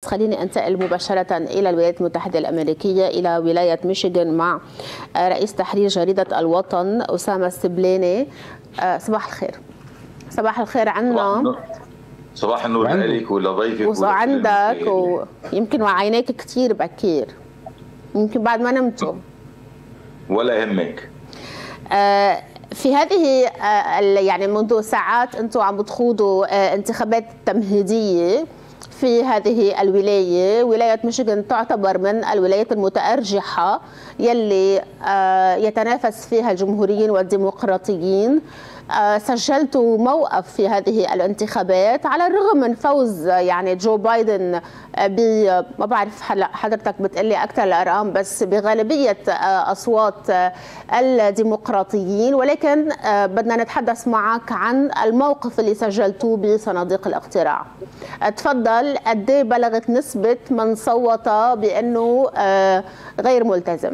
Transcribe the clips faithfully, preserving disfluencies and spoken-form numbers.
خليني أنتقل مباشرة إلى الولايات المتحدة الأمريكية، إلى ولاية ميشيغان مع رئيس تحرير جريدة الوطن أسامة السبلاني. صباح الخير. صباح الخير عنا. صباح النور لك ولضيفك وعندك ويمكن وعيناك كثير بكير، يمكن بعد ما نمتوا. ولا يهمك. آه في هذه آه يعني منذ ساعات انتم عم بتخوضوا آه انتخابات تمهيديه في هذه الولايه، ولايه ميشيغان تعتبر من الولايات المتأرجحه يلي آه يتنافس فيها الجمهوريين والديمقراطيين. آه سجلتوا موقف في هذه الانتخابات على الرغم من فوز يعني جو بايدن ب ما بعرف هلا حضرتك بتقلي اكثر الارقام، بس بغالبيه آه اصوات آه الديمقراطيين، ولكن آه بدنا نتحدث معك عن الموقف اللي سجلتوه بصناديق الاقتراع. آه تفضل، قد ايه بلغت نسبه من صوت بانه آه غير ملتزم؟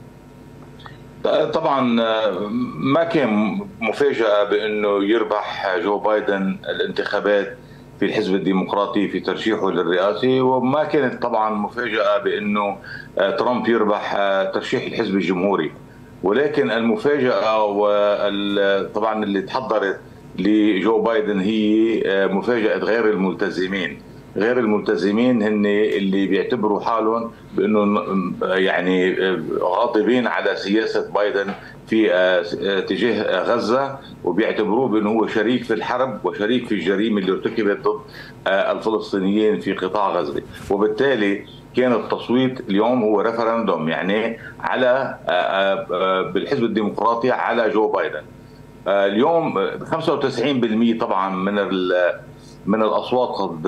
طبعا ما كان مفاجأة بأنه يربح جو بايدن الانتخابات في الحزب الديمقراطي في ترشيحه للرئاسة، وما كانت طبعا مفاجأة بأنه ترامب يربح ترشيح الحزب الجمهوري. ولكن المفاجأة وطبعا اللي تحضرت لجو بايدن هي مفاجأة غير الملتزمين. غير الملتزمين هن اللي بيعتبروا حالهم بانه يعني غاضبين على سياسه بايدن في تجاه غزه، وبيعتبروه بانه هو شريك في الحرب وشريك في الجريمه اللي ارتكبت ضد الفلسطينيين في قطاع غزه. وبالتالي كان التصويت اليوم هو ريفرندوم يعني على بالحزب الديمقراطي على جو بايدن. اليوم خمسة وتسعين بالمئة طبعا من من الاصوات قد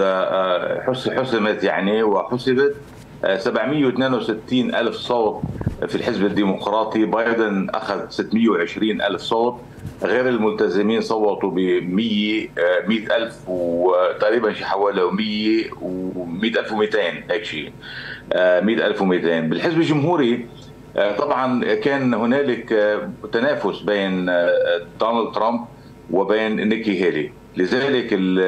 حسمت يعني وحسبت سبعمئة واثنين وستين ألف صوت في الحزب الديمقراطي، بايدن اخذ ستمئة وعشرين ألف صوت، غير الملتزمين صوتوا ب مئة ألف وتقريبا شي حوالي مئة ومئة ألف ومئتين هيك شيء مئة ألف ومئتين. بالحزب الجمهوري طبعا كان هنالك تنافس بين دونالد ترامب وبين نيكي هيلي، لذلك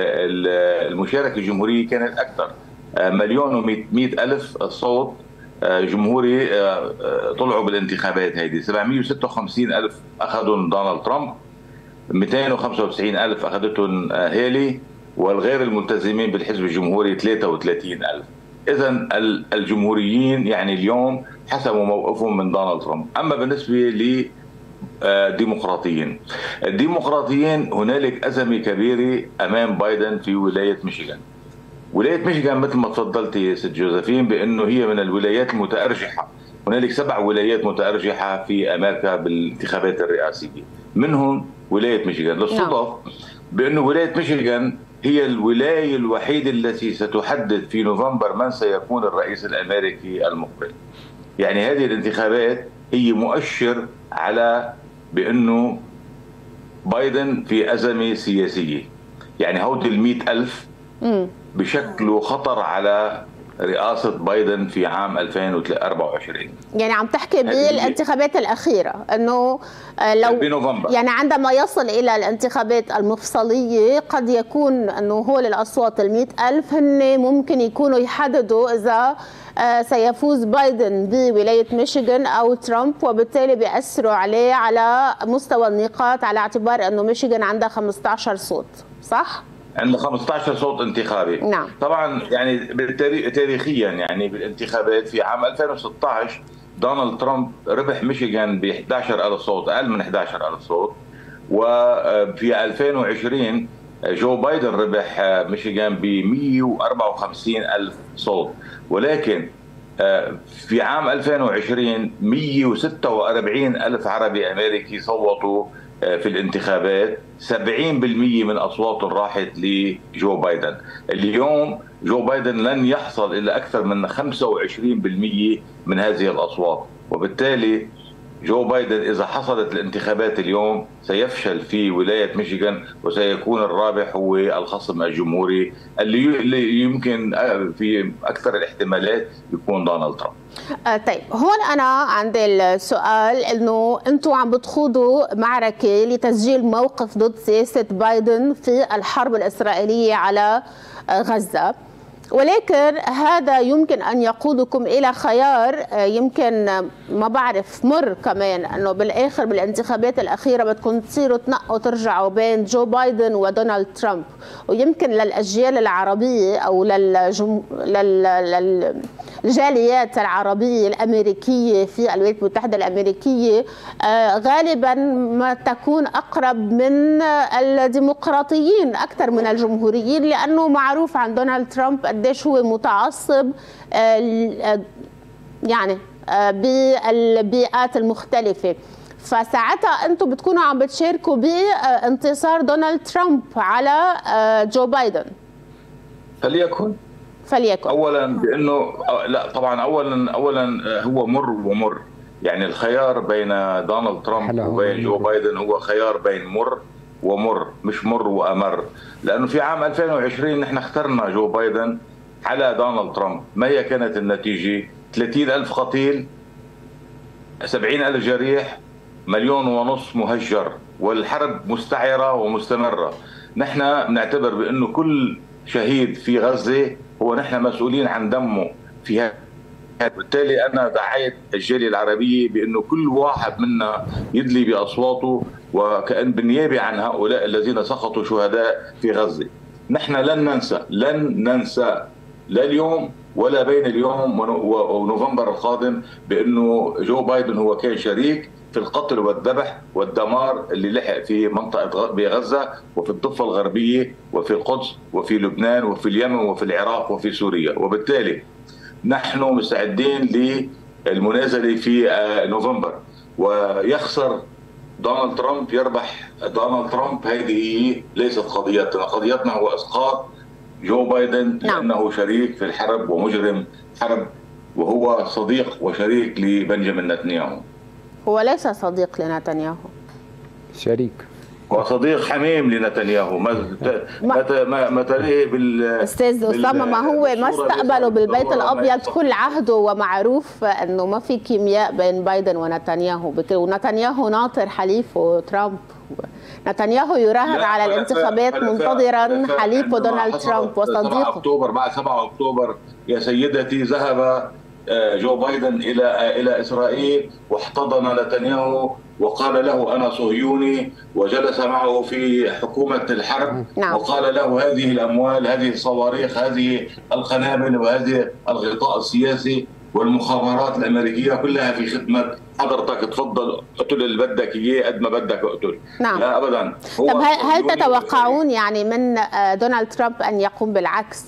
المشاركة الجمهورية كانت أكثر، مليون ومئة ألف صوت جمهوري طلعوا بالانتخابات هذه. سبعمئة وستة وخمسين ألف أخذهم دونالد ترامب، مئتين وخمسة وتسعين ألف أخذتهم هيلي، والغير الملتزمين بالحزب الجمهوري ثلاثة وثلاثين ألف. إذا الجمهوريين يعني اليوم حسموا موقفهم من دونالد ترامب. أما بالنسبة ل ديمقراطيين الديمقراطيين هنالك أزمة كبيرة أمام بايدن في ولاية ميشيغان. ولاية ميشيغان مثل ما تفضلتي ست جوزيفين بأنه هي من الولايات المتأرجحة، هنالك سبع ولايات متأرجحة في أمريكا بالانتخابات الرئاسية، منهم ولاية ميشيغان. للصدف بأنه ولاية ميشيغان هي الولاية الوحيدة التي ستحدد في نوفمبر من سيكون الرئيس الأمريكي المقبل. يعني هذه الانتخابات هي مؤشر على بأنه بايدن في أزمة سياسية. يعني هودي المئة ألف بشكله خطر على رئاسة بايدن في عام ألفين وأربعة وعشرين. يعني عم تحكي بالانتخابات الأخيرة أنه لو بنوفمبر، يعني عندما يصل إلى الانتخابات المفصلية قد يكون أنه هول الأصوات المئة ألف هن ممكن يكونوا يحددوا إذا سيفوز بايدن بولاية ميشيغان أو ترامب، وبالتالي بيأثروا عليه على مستوى النقاط، على اعتبار أنه ميشيغان عندها خمسة عشر صوت، صح؟ عندنا خمسة عشر صوت انتخابي. نعم. طبعا يعني بالتاريخ تاريخيا يعني بالانتخابات في عام ألفين وستة عشر دونالد ترامب ربح ميشيغان ب أحد عشر ألف صوت، اقل من أحد عشر ألف صوت، وفي ألفين وعشرين جو بايدن ربح ميشيغان ب مئة وأربعة وخمسين ألف صوت. ولكن في عام ألفين وعشرين مئة وستة وأربعين ألف عربي أمريكي صوتوا في الانتخابات، سبعين بالمئة من أصواتهم راحت لجو بايدن. اليوم جو بايدن لن يحصل إلا أكثر من خمسة وعشرين بالمئة من هذه الأصوات، وبالتالي جو بايدن إذا حصلت الانتخابات اليوم سيفشل في ولاية ميشيغان وسيكون الرابح هو الخصم الجمهوري اللي يمكن في أكثر الاحتمالات يكون دونالد ترامب. طيب هون أنا عندي السؤال إنه أنتم عم بتخوضوا معركة لتسجيل موقف ضد سياسة بايدن في الحرب الإسرائيلية على غزة، ولكن هذا يمكن أن يقودكم إلى خيار يمكن ما بعرف مر كمان، أنه بالآخر بالانتخابات الأخيرة بدكم تصيروا تنقوا ترجعوا بين جو بايدن ودونالد ترامب، ويمكن للأجيال العربية أو للجم... لل... للجاليات العربية الأمريكية في الولايات المتحدة الأمريكية غالبا ما تكون أقرب من الديمقراطيين أكثر من الجمهوريين، لأنه معروف عن دونالد ترامب قديش هو متعصب يعني بالبيئات المختلفة. فساعتها انتم بتكونوا عم بتشاركوا بانتصار دونالد ترامب على جو بايدن. فليكن فليكن اولا بانه لا طبعا اولا اولا هو مر ومر، يعني الخيار بين دونالد ترامب وبين جو بايدن هو خيار بين مر ومر، مش مر وامر، لانه في عام ألفين وعشرين نحن اخترنا جو بايدن على دونالد ترامب. ما هي كانت النتيجه؟ ثلاثين ألف قتيل، سبعين ألف جريح، مليون ونص مهجر، والحرب مستعرة ومستمرة. نحن بنعتبر بأنه كل شهيد في غزة هو نحن مسؤولين عن دمه في هذا. بالتالي أنا دعيت الجالية العربية بأنه كل واحد منا يدلي بأصواته وكأن بالنيابة عن هؤلاء الذين سقطوا شهداء في غزة. نحن لن ننسى لن ننسى لا اليوم ولا بين اليوم ونوفمبر القادم بأنه جو بايدن هو كان شريك في القتل والذبح والدمار اللي لحق في منطقة بغزة وفي الضفة الغربية وفي القدس وفي لبنان وفي اليمن وفي العراق وفي سوريا. وبالتالي نحن مستعدين للمنازلة في نوفمبر، ويخسر دونالد ترامب يربح دونالد ترامب. هذه هي ليست قضيتنا، قضيتنا هو إسقاط جو بايدن لأنه شريك في الحرب ومجرم حرب، وهو صديق وشريك لبنجامين نتنياهو. هو ليس صديق لنتنياهو، شريك وصديق حميم لنتنياهو. ما ما ما تلاقيه بال استاذ اسامه، ما هو ما استقبله بالبيت الابيض كل عهده، ومعروف انه ما في كيمياء بين بايدن ونتنياهو، ونتنياهو ناطر حليفه ترامب. نتنياهو يراهن على الانتخابات منتظرا حليفه دونالد ترامب وصديقه. اكتوبر بعد سبعة اكتوبر يا سيدتي ذهب جو بايدن الى الى اسرائيل واحتضن نتنياهو وقال له انا صهيوني، وجلس معه في حكومه الحرب. نعم. وقال له هذه الاموال، هذه الصواريخ، هذه القنابل، وهذه الغطاء السياسي والمخابرات الامريكيه كلها في خدمه حضرتك. تفضل اقتل اللي بدك اياه قد ما بدك اقتل. نعم. لا ابدا. طب هل تتوقعون يعني من دونالد ترامب ان يقوم بالعكس؟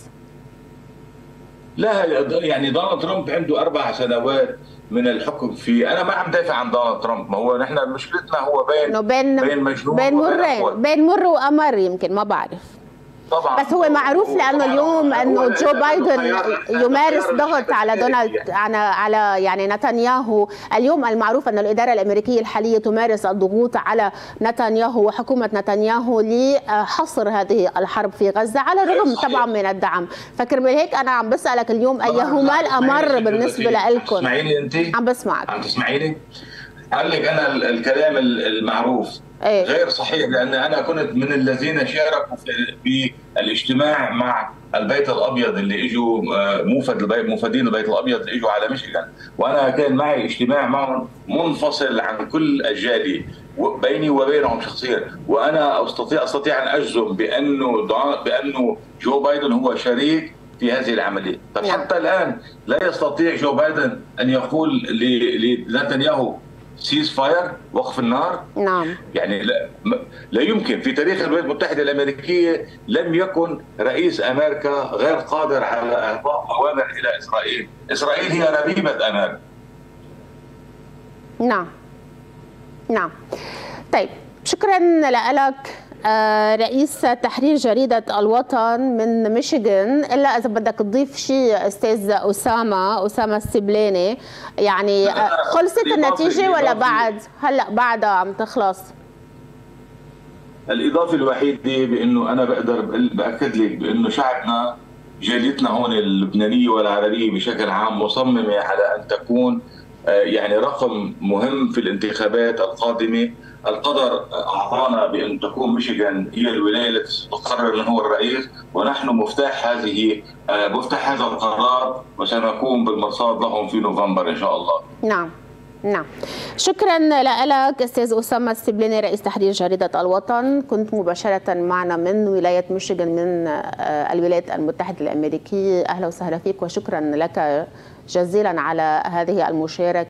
لا، يعني دونالد ترامب عنده اربع سنوات من الحكم في. انا ما عم دافع عن دونالد ترامب، ما هو نحن مشكلتنا هو بين بين بين مجنون بين مرين، بين مر وامر، يمكن ما بعرف. طبعا بس هو معروف لانه اليوم انه جو بايدن يمارس ضغط على دونالد على على يعني نتنياهو. اليوم المعروف ان الاداره الامريكيه الحاليه تمارس الضغوط على نتنياهو وحكومه نتنياهو لحصر هذه الحرب في غزه، على الرغم طبعا من الدعم. فكرمال هيك انا عم بسالك اليوم ايهما الامر بالنسبه لكم؟ تسمعيني انت؟ عم بسمعك. عم تسمعيني؟ قال لك انا الكلام المعروف إيه؟ غير صحيح، لان انا كنت من الذين شاركوا في الاجتماع مع البيت الابيض اللي اجوا موفد البيت موفدين البيت الابيض اللي اجوا على ميشيغان، وانا كان معي اجتماع معهم منفصل عن كل الجاليه بيني وبينهم شخصيا، وانا استطيع استطيع ان اجزم بانه بانه جو بايدن هو شريك في هذه العمليه. طب حتى الان لا يستطيع جو بايدن ان يقول لنتنياهو سيز فاير، وقف النار. نعم. يعني لا, لا يمكن. في تاريخ الولايات المتحدة الأمريكية لم يكن رئيس أمريكا غير قادر على إعطاء أوامر إلى إسرائيل. إسرائيل هي ربيبة أمان. نعم نعم. طيب شكرا لك رئيس تحرير جريدة الوطن من ميشيغان. إلا إذا بدك تضيف شيء أستاذ أسامة أسامة السبلاني، يعني خلصت النتيجة ولا بعد؟ هلأ بعدها عم تخلص. الإضافة الوحيدة بأنه أنا بقدر بأكد لك بأنه شعبنا، جاليتنا هون اللبنانية والعربية بشكل عام، مصممة على أن تكون يعني رقم مهم في الانتخابات القادمة. القدر أعطانا بأن تكون ميشيغان هي الولاية التي تقرر من هو الرئيس، ونحن مفتاح هذه مفتاح هذا القرار، وسنكون بالمرصاد لهم في نوفمبر إن شاء الله. نعم نعم. شكرا لك أستاذ أسامة السبلاني رئيس تحرير جريدة الوطن، كنت مباشرة معنا من ولاية ميشيغان من الولايات المتحدة الأمريكية. أهلا وسهلا فيك وشكرا لك جزيلا على هذه المشاركة.